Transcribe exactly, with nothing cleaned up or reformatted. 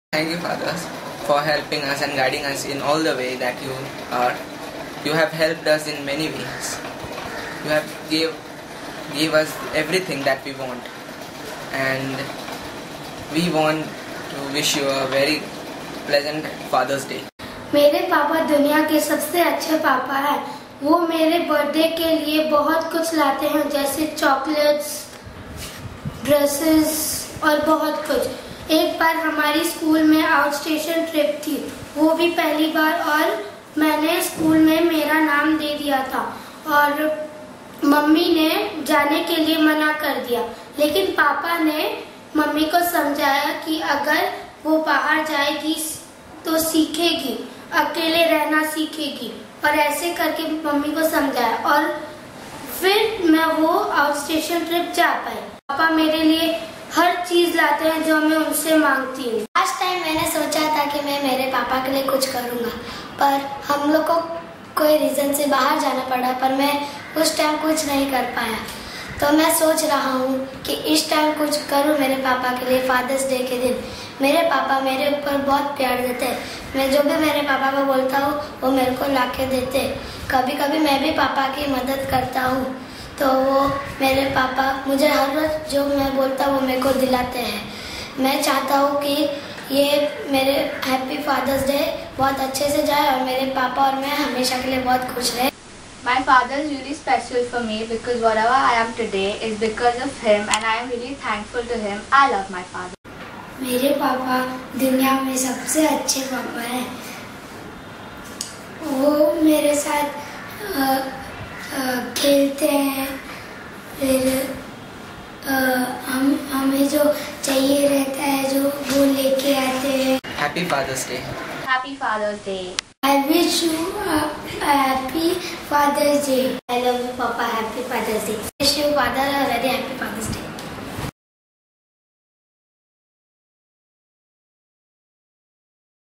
Thank you, fathers, for helping us and guiding us in all the way that you are. You have helped us in many ways. You have gave, gave us everything that we want. And we want to wish you a very pleasant Father's Day. मेरे पापा दुनिया के सबसे अच्छे पापा हैं। वो मेरे बर्थडे के लिए बहुत कुछ लाते हैं, जैसे चॉकलेट्स, ड्रेसेस और बहुत कुछ। एक बार हमारी स्कूल में आउट स्टेशन ट्रिप थी, वो भी पहली बार, और मैंने स्कूल में मेरा नाम दे दिया था और मम्मी ने जाने के लिए मना कर दिया। लेकिन पापा ने मम्मी को समझाया कि अगर वो बाहर जाएगी तो सीखेगी, अकेले रहना सीखेगी, और ऐसे करके मम्मी को समझाया और फिर मैं वो आउट स्टेशन ट्रिप जा पाई। पापा मेरे लिए हर चीज लाते हैं जो मैं उनसे मांगती हूँ। लास्ट टाइम मैंने सोचा था कि मैं मेरे पापा के लिए कुछ करूँगा, पर हम लोग को कोई रीज़न से बाहर जाना पड़ा, पर मैं उस टाइम कुछ नहीं कर पाया। तो मैं सोच रहा हूँ कि इस टाइम कुछ करूँ मेरे पापा के लिए। फादर्स डे के दिन मेरे पापा मेरे ऊपर बहुत प्यार देते हैं। मैं जो भी मेरे पापा को बोलता हूँ वो मेरे को ला के देते। कभी कभी मैं भी पापा की मदद करता हूँ, तो वो मेरे पापा मुझे हर रोज जो मैं बोलता हूँ वो मेरे को दिलाते हैं। मैं चाहता हूँ कि ये मेरे हैप्पी फादर्स डे बहुत अच्छे से जाए और मेरे पापा और मैं हमेशा के लिए बहुत खुश रहे। My father is really special for me because whatever I am today is because of him, and I am really thankful to him. I love my father. मेरे पापा दुनिया में सबसे अच्छे पापा हैं। वो मेरे साथ आ, आ, खेलते हैं, फिर आ, हम हमें जो चाहिए रहता है जो वो लेके आते हैं। Happy Father's Day. Happy Father's Day. I wish you a, a happy Father's Day. I love you, Papa. Happy Father's Day.